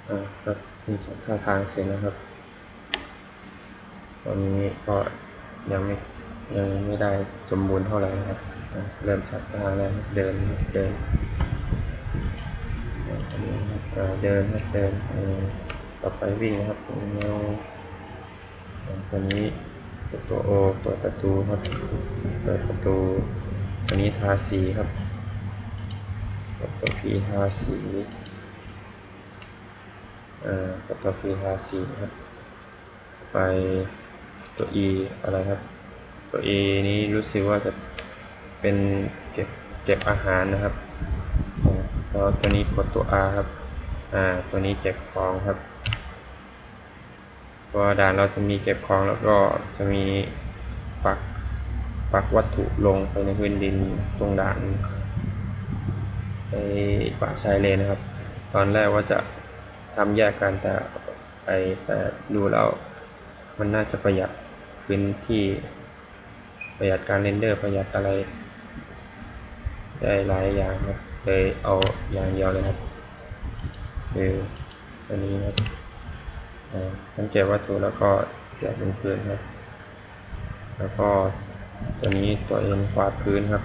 ครับนี่จัดท่าทางเสร็จแล้วครับตอนนี้ก็ยังไม่ยังไม่ได้สมบูรณ์เท่าไหร่นะครับเริ่มจัดท่าแล้วเดินเดินเดินเดินต่อไปวิ่งนะครับแนวตัวนี้ตัวโอเปิดประตูครับเปิดประตูตัวนี้ทาสีครับตัวพีทาสีตัวพีทาสีครับไปตัว E อะไรครับตัว E นี้รู้สึกว่าจะเป็นเก็บอาหารนะครับแล้วตัวนี้กดตัว R ครับตัวนี้เก็บของครับตัวด่านเราจะมีเก็บของแล้วก็จะมีปักวัตถุลงไปในพื้นดินตรงด่านไปป่าชายเลนนะครับตอนแรกว่าจะทำแยกกันแต่ดูแล้วมันน่าจะประหยัดพื้นที่ประหยัดการเรนเดอร์ประหยัดอะไรได้หลายอย่างครับเลยเอาอย่างเดียวเลยครับคืออันนี้ครับสังเกตวัตถุแล้วก็เสียบเป็นพื้นครับแล้วก็ตัวนี้ตัวเอ็นกวาดพื้นครับ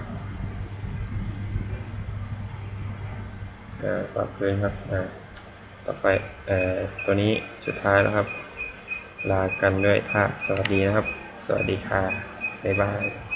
กวาดพื้นครับต่อไปตัวนี้สุดท้ายแล้วครับลากันด้วยท่าสวัสดีนะครับสวัสดีค่ะบ๊ายบาย